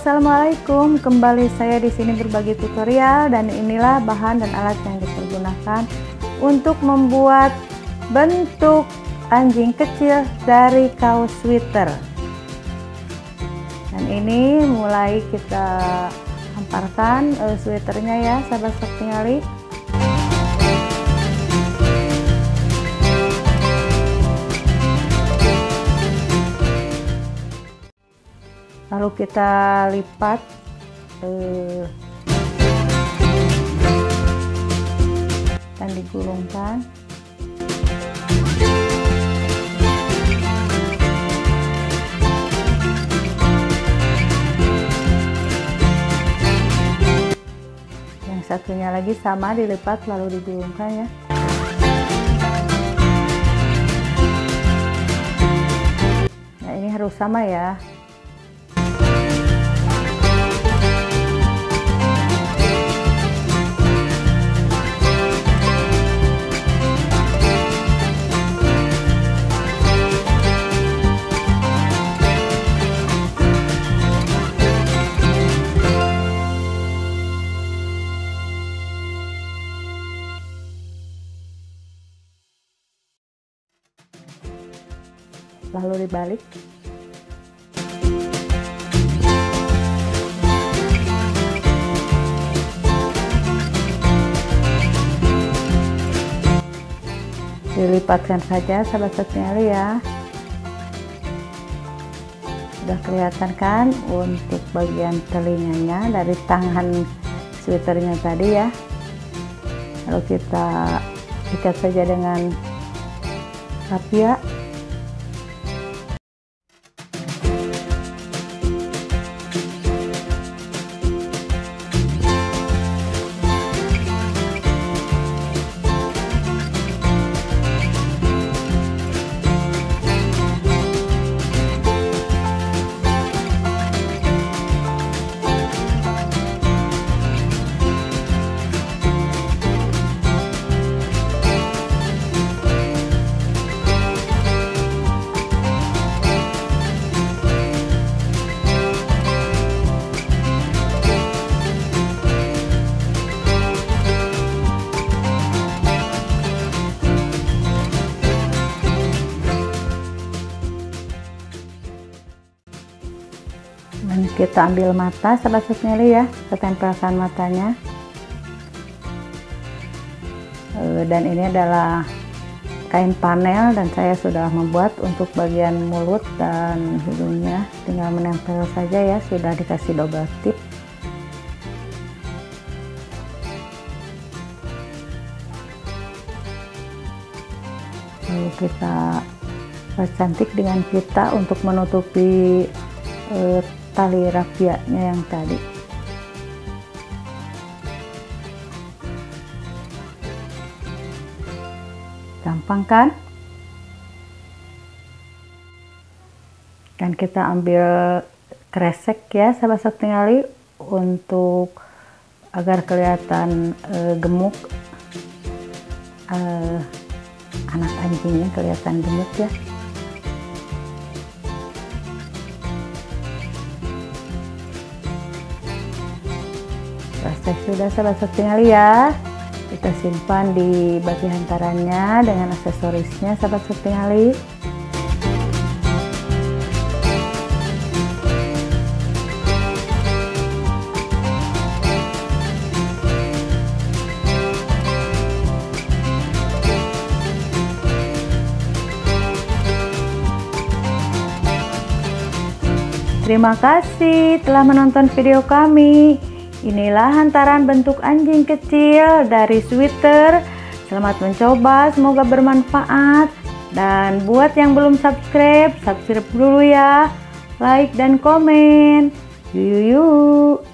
Assalamualaikum. Kembali saya di sini berbagi tutorial, dan inilah bahan dan alat yang dipergunakan untuk membuat bentuk anjing kecil dari kaos sweater. Dan ini mulai kita hamparkan sweaternya ya, sahabat sekali. Lalu kita lipat dan digulungkan. Yang satunya lagi sama, dilipat lalu digulungkan ya. Nah, ini harus sama ya. Lalu dibalik. Dilipatkan saja sahabat sekali ya. Sudah kelihatan kan untuk bagian telinganya dari tangan sweaternya tadi ya. Lalu kita ikat saja dengan rapia. Dan kita ambil mata sahabat sekali ya, kita tempelkan matanya. Dan ini adalah kain panel, dan saya sudah membuat untuk bagian mulut dan hidungnya, tinggal menempel saja ya, sudah dikasih double tip. Lalu kita cantik dengan pita untuk menutupi tali rapianya yang tadi. Gampang kan? Dan kita ambil kresek ya sahabat sekali, untuk agar kelihatan gemuk, anak anjingnya kelihatan gemuk ya. Selesai sudah sahabat sekali ya. Kita simpan di bagi hantarannya dengan aksesorisnya sahabat sekali. Terima kasih telah menonton video kami. Inilah hantaran bentuk anjing kecil dari sweater. Selamat mencoba, semoga bermanfaat. Dan buat yang belum subscribe dulu ya. Like dan komen. Yuk.